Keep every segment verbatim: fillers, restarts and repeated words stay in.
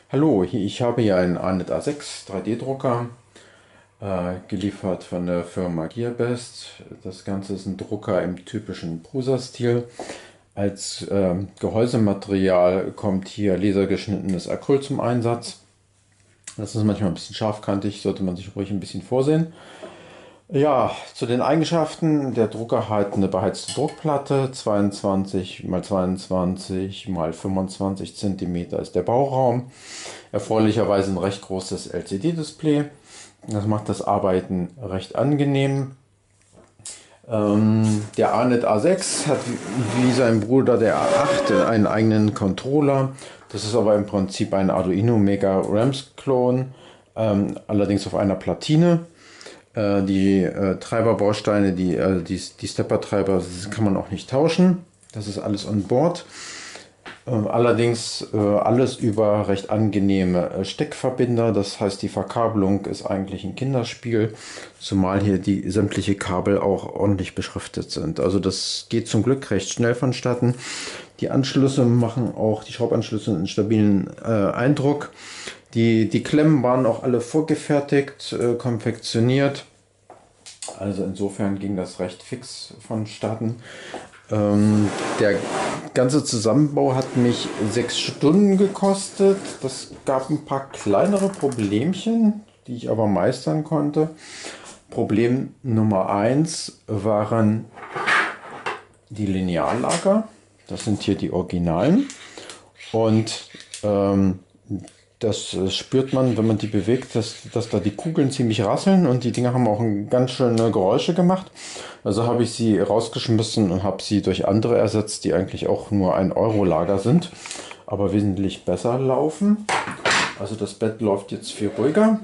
Hallo, hier- ich habe hier einen A N E T A sechs drei D-Drucker, äh, geliefert von der Firma Gearbest. Das Ganze ist ein Drucker im typischen Prusa-Stil. Als ähm, Gehäusematerial kommt hier lasergeschnittenes Acryl zum Einsatz. Das ist manchmal ein bisschen scharfkantig, sollte man sich ruhig ein bisschen vorsehen. Ja, zu den Eigenschaften. Der Drucker hat eine beheizte Druckplatte, zweiundzwanzig mal zweiundzwanzig mal fünfundzwanzig Zentimeter ist der Bauraum. Erfreulicherweise ein recht großes L C D-Display. Das macht das Arbeiten recht angenehm. Ähm, der A N E T A sechs hat wie sein Bruder der A acht einen eigenen Controller. Das ist aber im Prinzip ein Arduino Mega Rams Klon, ähm, allerdings auf einer Platine. Äh, die äh, Treiberbausteine, die, äh, die, die Stepper-Treiber, kann man auch nicht tauschen. Das ist alles on board. Ähm, allerdings äh, alles über recht angenehme äh, Steckverbinder. Das heißt, die Verkabelung ist eigentlich ein Kinderspiel, zumal hier die sämtliche Kabel auch ordentlich beschriftet sind. Also das geht zum Glück recht schnell vonstatten. Die Anschlüsse machen auch, die Schraubanschlüsse, einen stabilen äh, Eindruck. Die, die Klemmen waren auch alle vorgefertigt, äh, konfektioniert. Also insofern ging das recht fix vonstatten. Ähm, der ganze Zusammenbau hat mich sechs Stunden gekostet. Das gab ein paar kleinere Problemchen, die ich aber meistern konnte. Problem Nummer eins waren die Lineallager. Das sind hier die Originalen. Und ähm, das äh, spürt man, wenn man die bewegt, dass, dass da die Kugeln ziemlich rasseln und die Dinger haben auch ein, ganz schöne Geräusche gemacht. Also habe ich sie rausgeschmissen und habe sie durch andere ersetzt, die eigentlich auch nur ein Euro Lager sind, aber wesentlich besser laufen. Also das Bett läuft jetzt viel ruhiger.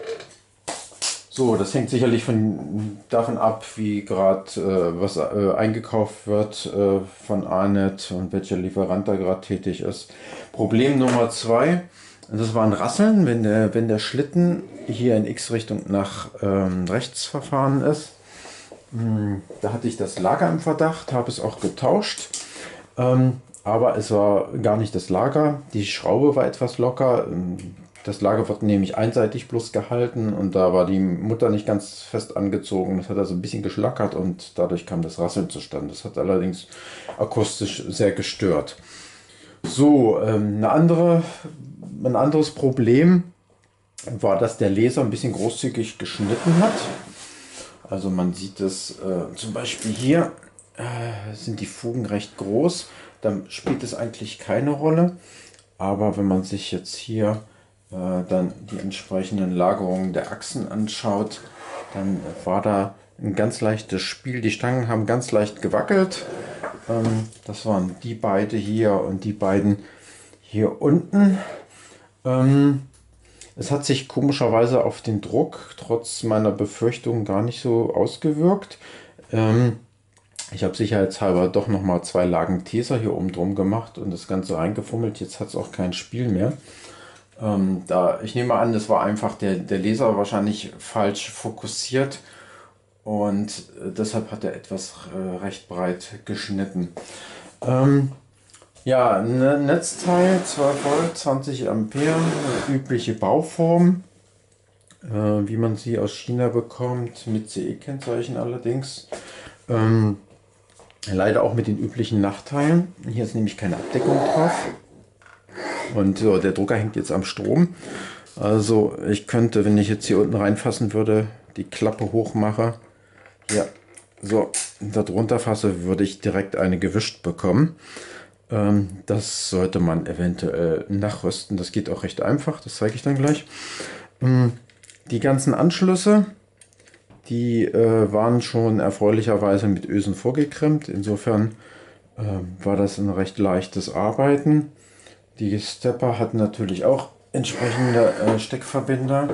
So, das hängt sicherlich von, davon ab, wie gerade äh, was äh, eingekauft wird äh, von A N E T und welcher Lieferant da gerade tätig ist. Problem Nummer zwei, das war ein Rasseln, wenn der, wenn der Schlitten hier in X-Richtung nach ähm, rechts verfahren ist. Hm, da hatte ich das Lager im Verdacht, habe es auch getauscht. Ähm, aber es war gar nicht das Lager. Die Schraube war etwas locker. Ähm, Das Lager wird nämlich einseitig bloß gehalten und da war die Mutter nicht ganz fest angezogen. Das hat also ein bisschen geschlackert und dadurch kam das Rasseln zustande. Das hat allerdings akustisch sehr gestört. So, ähm, eine andere, ein anderes Problem war, dass der Laser ein bisschen großzügig geschnitten hat. Also man sieht es äh, zum Beispiel hier, äh, sind die Fugen recht groß. Dann spielt es eigentlich keine Rolle. Aber wenn man sich jetzt hier äh, dann die entsprechenden Lagerungen der Achsen anschaut, dann war da ein ganz leichtes Spiel. Die Stangen haben ganz leicht gewackelt. Ähm, das waren die beiden hier und die beiden hier unten. Ähm, es hat sich komischerweise auf den Druck trotz meiner Befürchtungen gar nicht so ausgewirkt. Ähm, ich habe sicherheitshalber doch noch mal zwei Lagen Teser hier oben drum gemacht und das Ganze reingefummelt. Jetzt hat es auch kein Spiel mehr. Ähm, da, ich nehme an, das war einfach der, der Laser wahrscheinlich falsch fokussiert und äh, deshalb hat er etwas äh, recht breit geschnitten. Ähm, ja, ne, Netzteil zwölf Volt, zwanzig Ampere, übliche Bauform, äh, wie man sie aus China bekommt, mit C E-Kennzeichen allerdings. Ähm, leider auch mit den üblichen Nachteilen. Hier ist nämlich keine Abdeckung drauf. Und so, der Drucker hängt jetzt am Strom. Also ich könnte, wenn ich jetzt hier unten reinfassen würde, die Klappe hoch mache, ja, so, da drunter fasse, würde ich direkt eine gewischt bekommen. Ähm, das sollte man eventuell nachrüsten. Das geht auch recht einfach, das zeige ich dann gleich. Ähm, die ganzen Anschlüsse, die äh, waren schon erfreulicherweise mit Ösen vorgekrimmt. Insofern äh, war das ein recht leichtes Arbeiten. Die Stepper hatten natürlich auch entsprechende äh, Steckverbinder.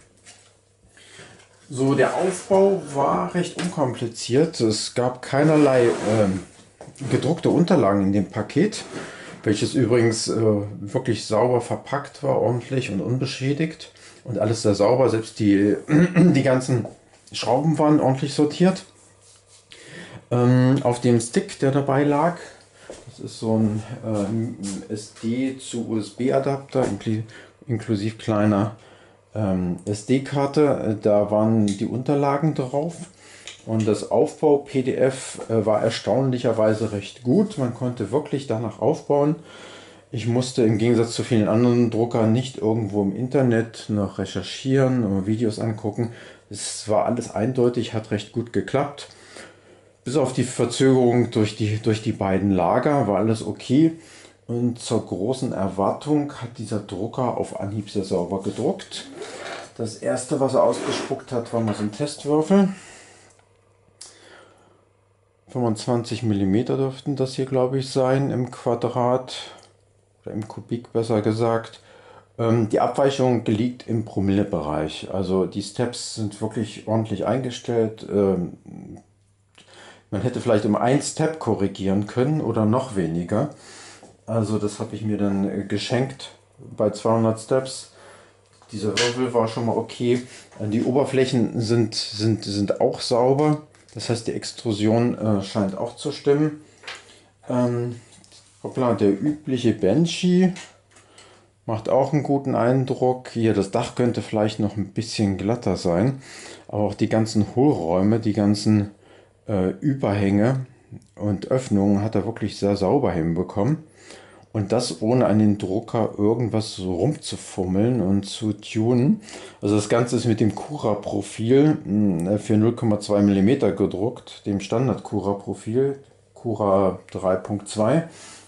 So, der Aufbau war recht unkompliziert. Es gab keinerlei ähm, gedruckte Unterlagen in dem Paket, welches übrigens äh, wirklich sauber verpackt war, ordentlich und unbeschädigt. Und alles sehr sauber, selbst die, die ganzen Schrauben waren ordentlich sortiert. Ähm, auf dem Stick, der dabei lag, das ist so ein äh, S D zu U S B-Adapter, inklusive kleiner ähm, S D-Karte. Da waren die Unterlagen drauf. Und das Aufbau-P D F äh, war erstaunlicherweise recht gut. Man konnte wirklich danach aufbauen. Ich musste im Gegensatz zu vielen anderen Druckern nicht irgendwo im Internet noch recherchieren oder Videos angucken. Es war alles eindeutig, hat recht gut geklappt. Bis auf die Verzögerung durch die, durch die beiden Lager war alles okay. Und zur großen Erwartung hat dieser Drucker auf Anhieb sehr sauber gedruckt. Das erste, was er ausgespuckt hat, war mal so ein Testwürfel. fünfundzwanzig Millimeter dürften das hier, glaube ich, sein im Quadrat oder im Kubik besser gesagt. Ähm, die Abweichung liegt im Promillebereich. Also die Steps sind wirklich ordentlich eingestellt. Ähm, man hätte vielleicht um ein Step korrigieren können oder noch weniger. Also das habe ich mir dann äh, geschenkt bei zweihundert Steps. Dieser Würfel war schon mal okay. Die Oberflächen sind, sind, sind auch sauber. Das heißt, die Extrusion äh, scheint auch zu stimmen. Ähm, hoppla, der übliche Banshee macht auch einen guten Eindruck. Hier, das Dach könnte vielleicht noch ein bisschen glatter sein. Aber auch die ganzen Hohlräume, die ganzen äh, Überhänge und Öffnungen hat er wirklich sehr sauber hinbekommen. Und das ohne an den Drucker irgendwas so rumzufummeln und zu tunen. Also das Ganze ist mit dem Cura-Profil für null Komma zwei Millimeter gedruckt, dem Standard-Cura-Profil, Cura drei Punkt zwei.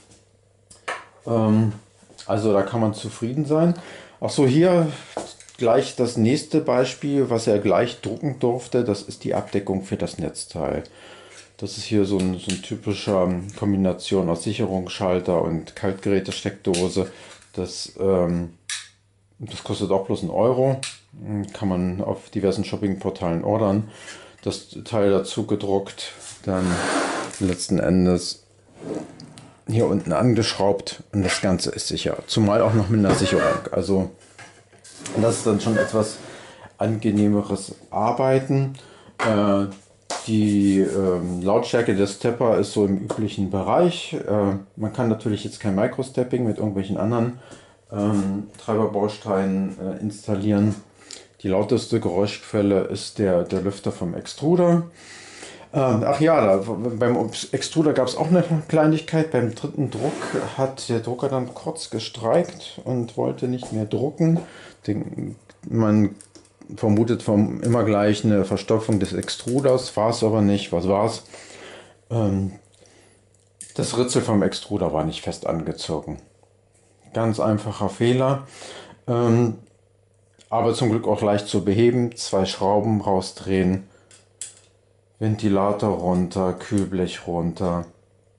Ähm, also da kann man zufrieden sein. Ach so, hier gleich das nächste Beispiel, was er gleich drucken durfte, das ist die Abdeckung für das Netzteil. Das ist hier so ein, so ein typischer Kombination aus Sicherungsschalter und Kaltgeräte-Steckdose. Das, ähm, das kostet auch bloß einen Euro. Kann man auf diversen Shoppingportalen ordern. Das Teil dazu gedruckt, dann letzten Endes hier unten angeschraubt und das Ganze ist sicher. Zumal auch noch mit einer Sicherung. Also das ist dann schon etwas angenehmeres Arbeiten. Äh, Die ähm, Lautstärke des Stepper ist so im üblichen Bereich. Äh, man kann natürlich jetzt kein Microstepping mit irgendwelchen anderen ähm, Treiberbausteinen äh, installieren. Die lauteste Geräuschquelle ist der, der Lüfter vom Extruder. Ähm, ach ja, da, beim Extruder gab es auch eine Kleinigkeit. Beim dritten Druck hat der Drucker dann kurz gestreikt und wollte nicht mehr drucken. Den, man vermutet vom immer gleich eine Verstopfung des Extruders, war es aber nicht. Was war's? Ähm, das Ritzel vom Extruder war nicht fest angezogen. Ganz einfacher Fehler, ähm, aber zum Glück auch leicht zu beheben. Zwei Schrauben rausdrehen, Ventilator runter, Kühlblech runter,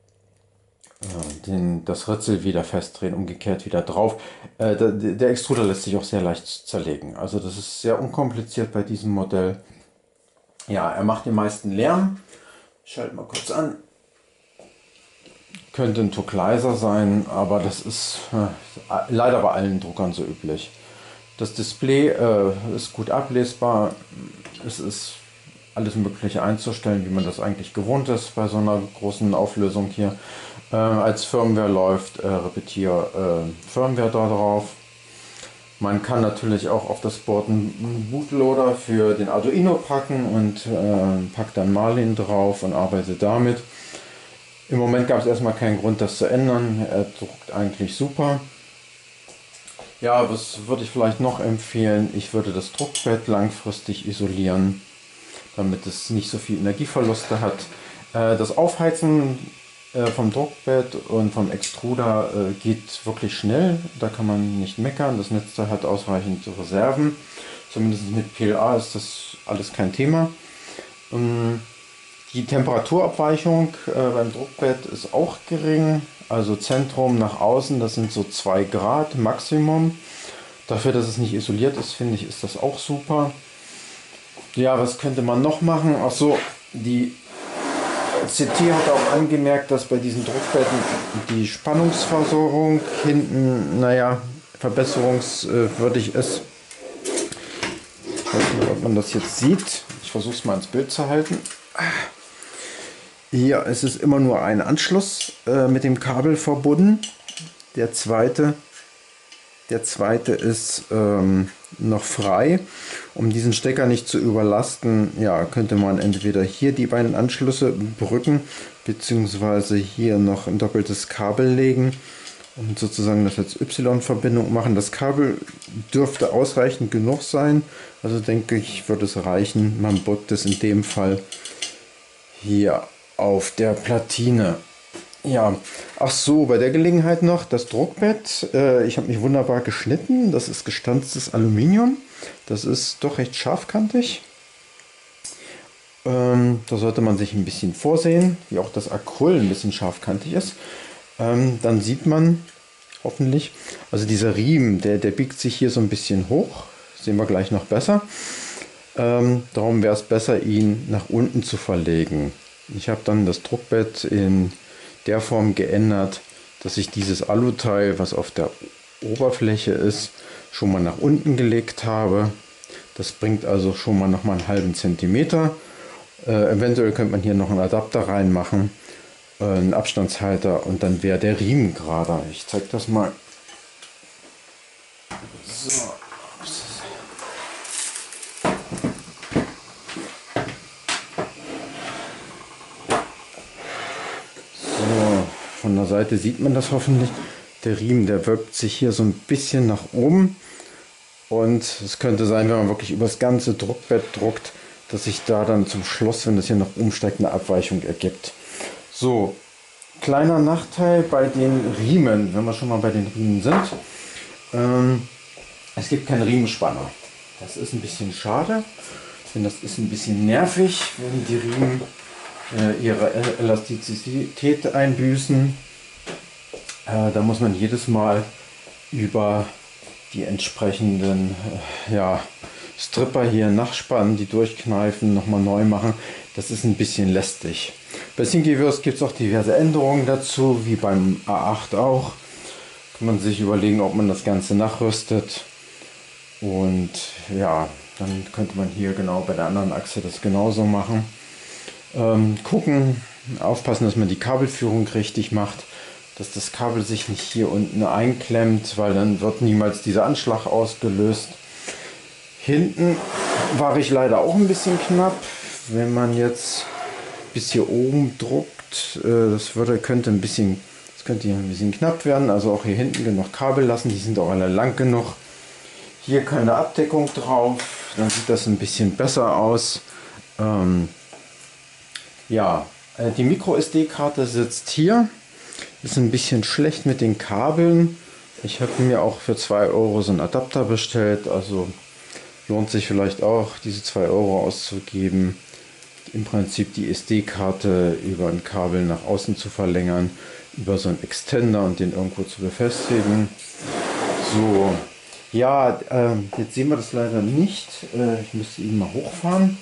Den, das Ritzel wieder festdrehen, umgekehrt wieder drauf. Äh, der, der Extruder lässt sich auch sehr leicht zerlegen. Also das ist sehr unkompliziert bei diesem Modell. Ja, er macht den meisten Lärm. Ich schalte mal kurz an. Könnte ein Tuck leiser sein, aber das ist äh, leider bei allen Druckern so üblich. Das Display äh, ist gut ablesbar. Es ist alles Mögliche einzustellen, wie man das eigentlich gewohnt ist bei so einer großen Auflösung hier. Äh, als Firmware läuft äh, Repetier äh, Firmware da drauf. Man kann natürlich auch auf das Board einen Bootloader für den Arduino packen und äh, packt dann Marlin drauf und arbeitet damit. Im Moment gab es erstmal keinen Grund, das zu ändern. Er druckt eigentlich super. Ja, was würde ich vielleicht noch empfehlen? Ich würde das Druckbett langfristig isolieren, damit es nicht so viel Energieverluste hat. Äh, das Aufheizen äh, vom Druckbett und vom Extruder äh, geht wirklich schnell. Da kann man nicht meckern. Das Netzteil hat ausreichend Reserven. Zumindest mit P L A ist das alles kein Thema. Ähm, die Temperaturabweichung äh, beim Druckbett ist auch gering. Also Zentrum nach außen, das sind so zwei Grad Maximum. Dafür, dass es nicht isoliert ist, finde ich, ist das auch super. Ja, was könnte man noch machen? Ach so, die C T hat auch angemerkt, dass bei diesen Druckbetten die Spannungsversorgung hinten, naja, verbesserungswürdig ist. Ich weiß nicht, ob man das jetzt sieht. Ich versuche es mal ins Bild zu halten. Hier ist es immer nur ein Anschluss äh, mit dem Kabel verbunden. Der zweite Der zweite ist ähm, noch frei. Um diesen Stecker nicht zu überlasten, ja, könnte man entweder hier die beiden Anschlüsse brücken, beziehungsweise hier noch ein doppeltes Kabel legen und sozusagen das als Y-Verbindung machen. Das Kabel dürfte ausreichend genug sein, also denke ich, wird es reichen. Man brückt es in dem Fall hier auf der Platine. Ja, ach so, bei der Gelegenheit noch das Druckbett. Äh, ich habe mich wunderbar geschnitten. Das ist gestanztes Aluminium. Das ist doch recht scharfkantig. Ähm, da sollte man sich ein bisschen vorsehen, wie auch das Acryl ein bisschen scharfkantig ist. Ähm, dann sieht man hoffentlich, also dieser Riemen, der, der biegt sich hier so ein bisschen hoch. Sehen wir gleich noch besser. Ähm, darum wäre es besser, ihn nach unten zu verlegen. Ich habe dann das Druckbett in der Form geändert, dass ich dieses Aluteil, was auf der Oberfläche ist, schon mal nach unten gelegt habe. Das bringt also schon mal noch mal einen halben Zentimeter. Äh, eventuell könnte man hier noch einen Adapter reinmachen, äh, einen Abstandshalter, und dann wäre der Riemen gerader. Ich zeige das mal. So. Von der Seite sieht man das hoffentlich. Der Riemen, der wölbt sich hier so ein bisschen nach oben. Und es könnte sein, wenn man wirklich über das ganze Druckbett druckt, dass sich da dann zum Schluss, wenn das hier nach oben steigt, eine Abweichung ergibt. So, kleiner Nachteil bei den Riemen, wenn wir schon mal bei den Riemen sind. Ähm, es gibt keinen Riemenspanner. Das ist ein bisschen schade, denn das ist ein bisschen nervig, wenn die Riemen ihre Elastizität einbüßen. Äh, da muss man jedes Mal über die entsprechenden äh, ja, Stripper hier nachspannen, die durchkneifen, nochmal neu machen. Das ist ein bisschen lästig. Bei Thingiverse gibt es auch diverse Änderungen dazu, wie beim A acht auch. Kann man sich überlegen, ob man das Ganze nachrüstet. Und ja, dann könnte man hier genau bei der anderen Achse das genauso machen. Ähm, gucken, aufpassen, dass man die Kabelführung richtig macht, dass das Kabel sich nicht hier unten einklemmt, weil dann wird niemals dieser Anschlag ausgelöst. Hinten war ich leider auch ein bisschen knapp. Wenn man jetzt bis hier oben druckt, äh, das würde, könnte ein bisschen, das könnte hier ein bisschen knapp werden. Also auch hier hinten genug Kabel lassen, die sind auch alle lang genug. Hier keine Abdeckung drauf, dann sieht das ein bisschen besser aus. Ähm, Ja, die Micro S D-Karte sitzt hier. Ist ein bisschen schlecht mit den Kabeln. Ich habe mir auch für zwei Euro so einen Adapter bestellt. Also lohnt sich vielleicht auch, diese zwei Euro auszugeben. Im Prinzip die S D-Karte über ein Kabel nach außen zu verlängern, über so einen Extender und den irgendwo zu befestigen. So, ja, äh, jetzt sehen wir das leider nicht. Äh, ich müsste ihn mal hochfahren.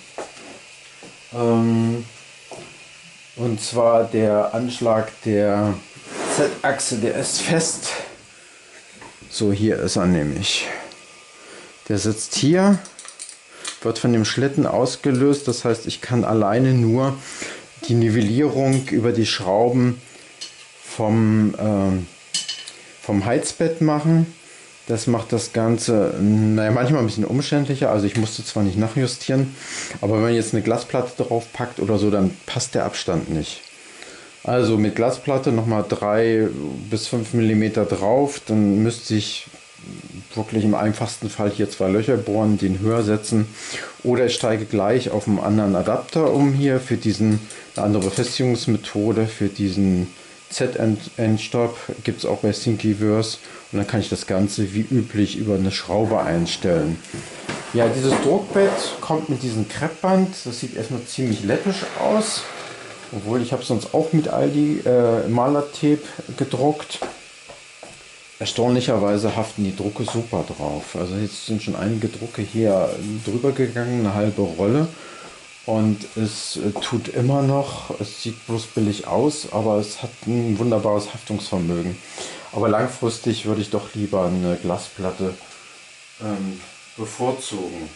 Ähm, Und zwar der Anschlag der Z-Achse, der ist fest. So, hier ist er nämlich. Der sitzt hier, wird von dem Schlitten ausgelöst. Das heißt, ich kann alleine nur die Nivellierung über die Schrauben vom, äh, vom Heizbett machen. Das macht das Ganze, naja, manchmal ein bisschen umständlicher. Also ich musste zwar nicht nachjustieren, aber wenn man jetzt eine Glasplatte drauf packt oder so, dann passt der Abstand nicht. Also mit Glasplatte nochmal drei bis fünf Millimeter drauf, dann müsste ich wirklich im einfachsten Fall hier zwei Löcher bohren, den höher setzen. Oder ich steige gleich auf einen anderen Adapter um hier für diesen, eine andere Befestigungsmethode für diesen Z-Endstop gibt es auch bei Thingiverse, und dann kann ich das Ganze wie üblich über eine Schraube einstellen. Ja, dieses Druckbett kommt mit diesem Kreppband. Das sieht erstmal ziemlich läppisch aus, obwohl ich habe sonst auch mit Aldi äh, Malertape gedruckt. Erstaunlicherweise haften die Drucke super drauf. Also jetzt sind schon einige Drucke hier drüber gegangen, eine halbe Rolle. Und es äh, tut immer noch, es sieht bloß billig aus, aber es hat ein wunderbares Haftungsvermögen. Aber langfristig würde ich doch lieber eine Glasplatte ähm, bevorzugen.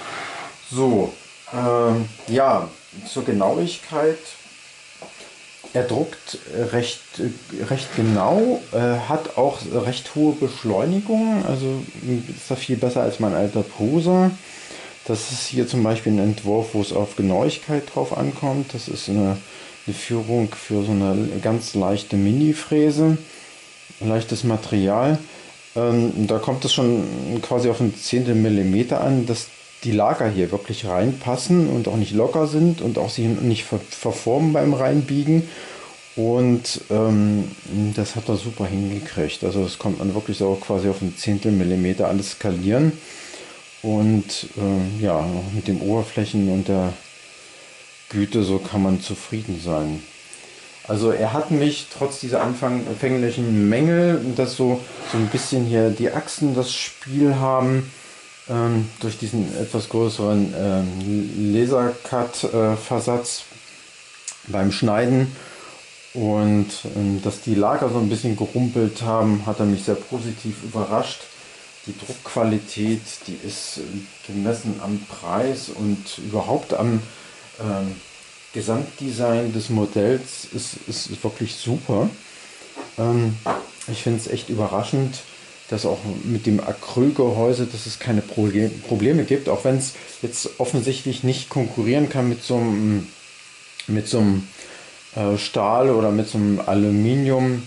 So, ähm, ja, zur Genauigkeit er druckt recht, recht genau, äh, hat auch recht hohe Beschleunigung, also ist da viel besser als mein alter Prusa. Das ist hier zum Beispiel ein Entwurf, wo es auf Genauigkeit drauf ankommt. Das ist eine, eine Führung für so eine ganz leichte Mini-Fräse, leichtes Material. Ähm, da kommt es schon quasi auf ein Zehntel Millimeter an, dass die Lager hier wirklich reinpassen und auch nicht locker sind und auch sich nicht ver verformen beim Reinbiegen. Und ähm, das hat er super hingekriegt. Also es kommt man wirklich so quasi auf ein Zehntel Millimeter an das Skalieren. Und äh, ja, mit den Oberflächen und der Güte, so kann man zufrieden sein. Also er hat mich trotz dieser anfänglichen Mängel, dass so, so ein bisschen hier die Achsen das Spiel haben, ähm, durch diesen etwas größeren ähm, Lasercut-Versatz beim Schneiden und ähm, dass die Lager so ein bisschen gerumpelt haben, hat er mich sehr positiv überrascht. Die Druckqualität, die ist gemessen am Preis und überhaupt am ähm, Gesamtdesign des Modells ist, ist wirklich super. Ähm, ich finde es echt überraschend, dass auch mit dem Acrylgehäuse, dass es keine Proble Probleme gibt, auch wenn es jetzt offensichtlich nicht konkurrieren kann mit so einem, mit so einem äh, Stahl oder mit so einem Aluminium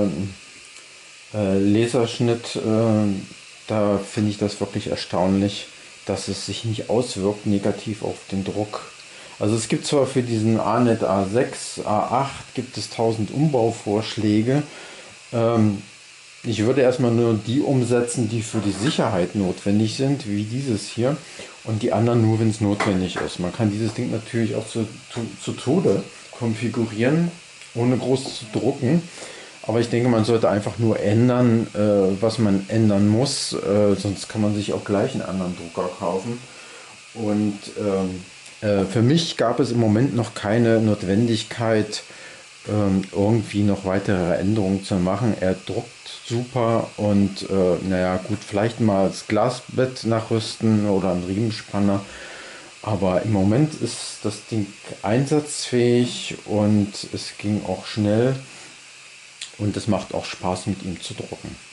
äh, äh, Laserschnitt. Äh, da finde ich das wirklich erstaunlich, dass es sich nicht auswirkt negativ auf den Druck. Also es gibt zwar für diesen A N E T A sechs, A acht gibt es tausend Umbauvorschläge. Ähm, ich würde erstmal nur die umsetzen, die für die Sicherheit notwendig sind, wie dieses hier. Und die anderen nur, wenn es notwendig ist. Man kann dieses Ding natürlich auch zu, zu, zu Tode konfigurieren, ohne groß zu drucken. Aber ich denke, man sollte einfach nur ändern, äh, was man ändern muss. Äh, sonst kann man sich auch gleich einen anderen Drucker kaufen. Und ähm, äh, für mich gab es im Moment noch keine Notwendigkeit, ähm, irgendwie noch weitere Änderungen zu machen. Er druckt super und äh, naja, gut, vielleicht mal das Glasbett nachrüsten oder einen Riemenspanner. Aber im Moment ist das Ding einsatzfähig und es ging auch schnell und es macht auch Spaß mit ihm zu drucken.